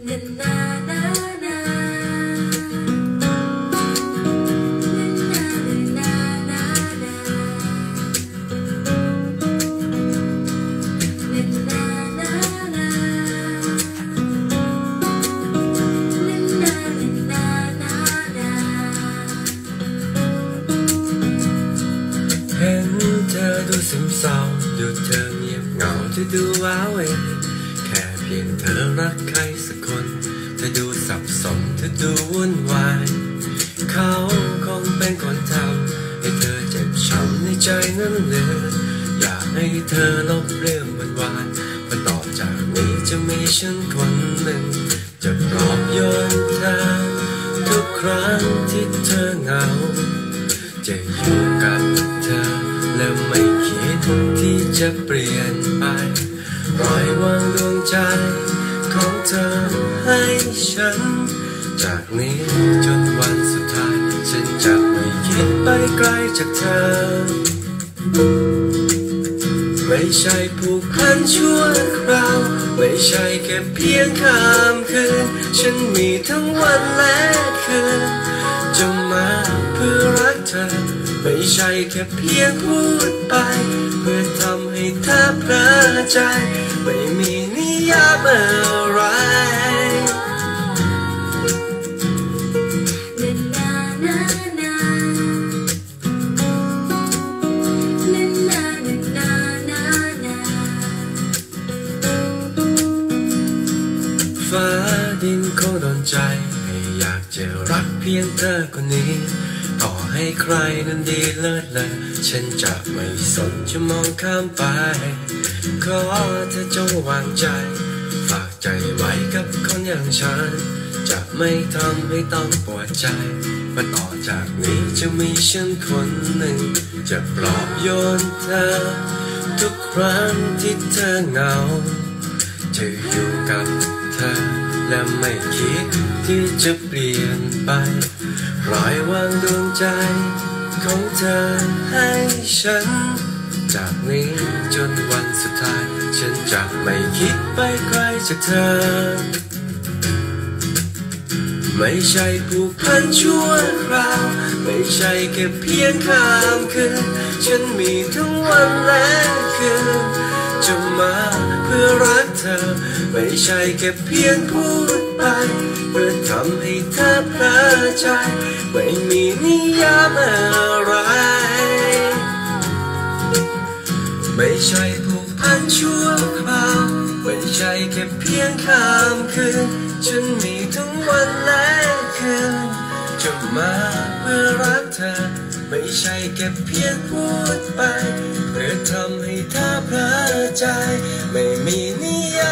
เห็นเธอดูซึมเศร้าดูเธอเงียบเหงาเธอดูว้าเหวแค่เพียงเธอรักใครสักคนเธอดูสับสนเธอดูวุ่นวายเขาคงเป็นคนทำให้เธอเจ็บช้ำในใจนั้นเลยอยากให้เธอลบเรื่องหวานๆเพราะต่อจากนี้จะมีฉันคนหนึ่งจะปลอบโยนเธอทุกครั้งที่เธอเหงาจะอยู่กับเธอและไม่คิดที่จะเปลี่ยนไปปล่อยวางดวงใจของเธอให้ฉันจากนี้จนวันสุดท้ายฉันจะไม่คิดไปไกลจากเธอไม่ใช่ผูกพันชั่วคราวไม่ใช่แค่เพียงข้ามคืนฉันมีทั้งวันและคืนจะมาเพื่อรักเธอไม่ใช่แค่เพียงพูดไปเพื่อทำให้เธอเพลิดใจไม่มีนิยามอะไรฟ้าดินคงโดนใจให้อยากจะรักเพียงเธอคนนี้ต่อให้ใครนั้นดีเลิศเลอฉันจะไม่สนจะมองข้ามไปขอเธอจงวางใจฝากใจไว้กับคนอย่างฉันจะไม่ทำให้ต้องปวดใจเพราะต่อจากนี้จะมีฉันคนหนึ่งจะปลอบโยนเธอทุกครั้งที่เธอเหงาจะอยู่กับเธอและไม่คิดที่จะเปลี่ยนไปปล่อยวางดวงใจของเธอให้ฉันจากนี้จนวันสุดท้ายฉันจะไม่คิดไปไกลจากเธอไม่ใช่ผูกพันชั่วคราวไม่ใช่แค่เพียงข้ามคืนฉันมีทั้งวันและคืนจะมาเพื่อรักเธอไม่ใช่แค่เพียงพูดไปเพื่อทำให้เธอเพลิดใจไม่มีนิยามอะไรไม่ใช่ผูกพันชั่วคราวไม่ใช่แค่เพียงข้ามคืนฉันมีทั้งวันและคืนจะมาเพื่อรักเธอไม่ใช่แค่เพียงพูดไปเพื่อทำให้เธอเพลิดใจไม่มีนิยา